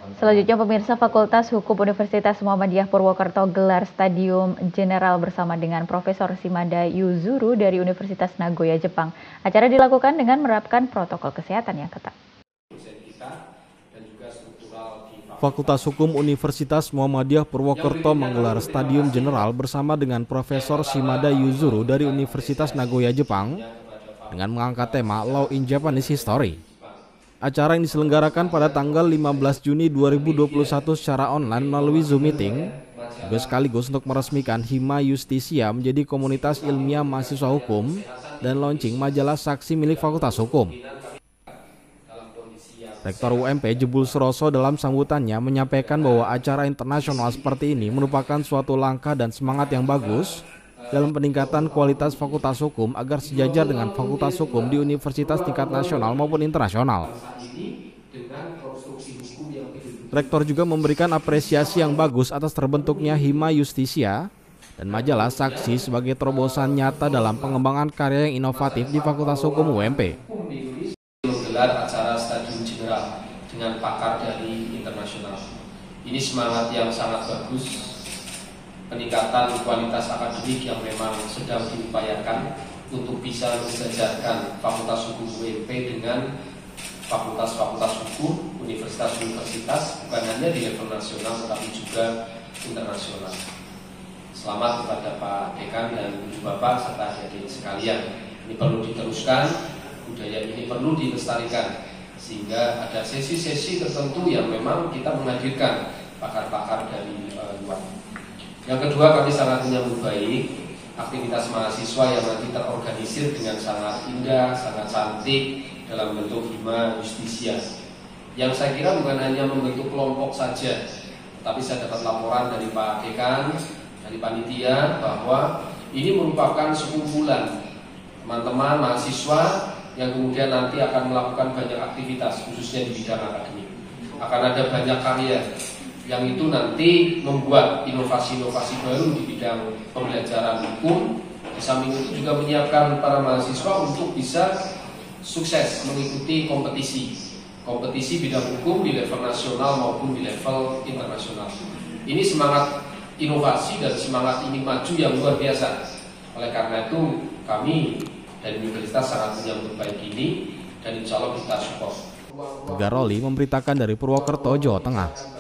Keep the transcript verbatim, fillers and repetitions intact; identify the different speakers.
Speaker 1: Selanjutnya pemirsa, Fakultas Hukum Universitas Muhammadiyah Purwokerto gelar Stadium General bersama dengan Profesor Shimada Yuzuru dari Universitas Nagoya, Jepang. Acara dilakukan dengan menerapkan protokol kesehatan yang ketat.
Speaker 2: Fakultas Hukum Universitas Muhammadiyah Purwokerto menggelar Stadium General bersama dengan Profesor Shimada Yuzuru dari Universitas Nagoya, Jepang dengan mengangkat tema Law in Japanese History. Acara yang diselenggarakan pada tanggal lima belas Juni dua ribu dua puluh satu secara online melalui Zoom Meeting juga sekaligus untuk meresmikan Hima Justisia menjadi komunitas ilmiah mahasiswa hukum dan launching majalah saksi milik Fakultas Hukum. Rektor U M P Jebul Suroso dalam sambutannya menyampaikan bahwa acara internasional seperti ini merupakan suatu langkah dan semangat yang bagus dalam peningkatan kualitas Fakultas Hukum agar sejajar dengan Fakultas Hukum di universitas tingkat nasional maupun internasional. Rektor juga memberikan apresiasi yang bagus atas terbentuknya Hima Justisia dan majalah saksi sebagai terobosan nyata dalam pengembangan karya yang inovatif di Fakultas Hukum U M P.
Speaker 3: Menggelar acara Stadium General dengan pakar dari internasional. Ini semangat yang sangat bagus. Peningkatan kualitas akademik yang memang sedang diupayakan untuk bisa mensejajarkan Fakultas Hukum U M P dengan fakultas-fakultas hukum, universitas-universitas, bukan hanya di level nasional tetapi juga internasional. Selamat kepada Pak Dekan dan Ibu Bapak serta adik-adik sekalian. Ini perlu diteruskan, budaya ini perlu dilestarikan sehingga ada sesi-sesi tertentu yang memang kita menghadirkan pakar-pakar dari uh, luar. Yang kedua, kami sangat menyambut baik aktivitas mahasiswa yang nanti terorganisir dengan sangat indah, sangat cantik dalam bentuk Hima Justisia. Yang saya kira bukan hanya membentuk kelompok saja, tapi saya dapat laporan dari Pak Dekan, dari panitia bahwa ini merupakan sekumpulan teman-teman mahasiswa yang kemudian nanti akan melakukan banyak aktivitas khususnya di bidang akademik. Akan ada banyak karya yang itu nanti membuat inovasi-inovasi baru di bidang pembelajaran hukum. Di samping itu juga menyiapkan para mahasiswa untuk bisa sukses mengikuti kompetisi kompetisi bidang hukum di level nasional maupun di level internasional. Ini semangat inovasi dan semangat ingin maju yang luar biasa. Oleh karena itu kami dari universitas sangat menyambut baik ini dan insya Allah kita support.
Speaker 2: Garoli memberitakan dari Purwokerto, Jawa Tengah.